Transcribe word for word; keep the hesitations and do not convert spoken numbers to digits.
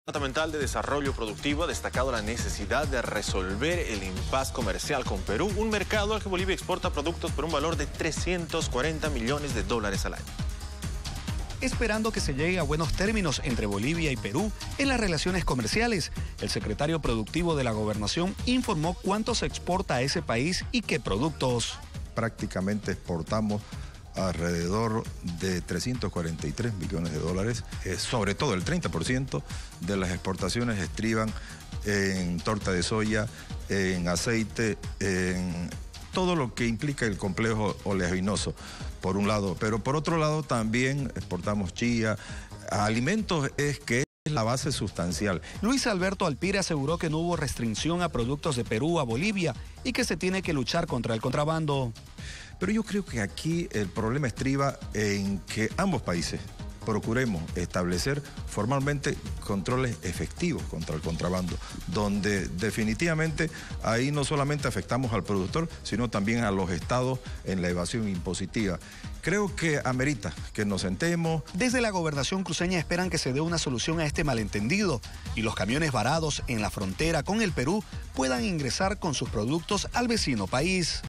Departamental de Desarrollo Productivo ha destacado la necesidad de resolver el impasse comercial con Perú, un mercado al que Bolivia exporta productos por un valor de trescientos cuarenta millones de dólares al año. Esperando que se llegue a buenos términos entre Bolivia y Perú en las relaciones comerciales, el secretario productivo de la Gobernación informó cuánto se exporta a ese país y qué productos. Prácticamente exportamos alrededor de trescientos cuarenta y tres millones de dólares, eh, sobre todo el treinta por ciento de las exportaciones estriban en torta de soya, en aceite, en todo lo que implica el complejo oleaginoso, por un lado, pero por otro lado también exportamos chía, alimentos es que es la base sustancial. Luis Alberto Alpire aseguró que no hubo restricción a productos de Perú a Bolivia y que se tiene que luchar contra el contrabando. Pero yo creo que aquí el problema estriba en que ambos países procuremos establecer formalmente controles efectivos contra el contrabando, donde definitivamente ahí no solamente afectamos al productor, sino también a los estados en la evasión impositiva. Creo que amerita que nos sentemos. Desde la Gobernación cruceña esperan que se dé una solución a este malentendido y los camiones varados en la frontera con el Perú puedan ingresar con sus productos al vecino país.